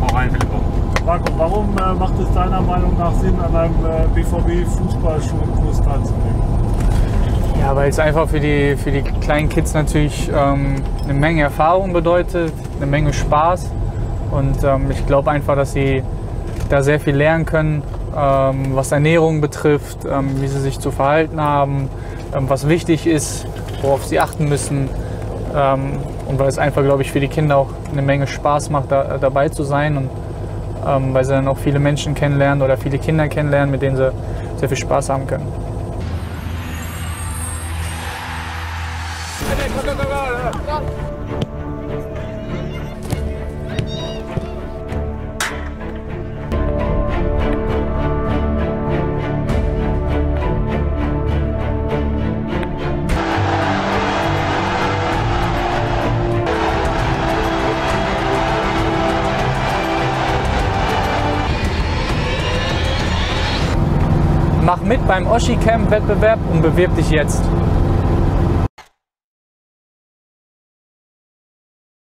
Hau rein, Filippo. Marco, warum macht es deiner Meinung nach Sinn, an einem BVB-Fußballschulkurs teilzunehmen? Ja, weil es einfach für die kleinen Kids natürlich eine Menge Erfahrung bedeutet, eine Menge Spaß. Und ich glaube einfach, dass sie da sehr viel lernen können, was Ernährung betrifft, wie sie sich zu verhalten haben, was wichtig ist, worauf sie achten müssen. Und weil es einfach, glaube ich, für die Kinder auch eine Menge Spaß macht, dabei zu sein. Und weil sie dann auch viele Menschen kennenlernen oder viele Kinder kennenlernen, mit denen sie sehr viel Spaß haben können. Mach mit beim Oschi Camp Wettbewerb und bewirb dich jetzt.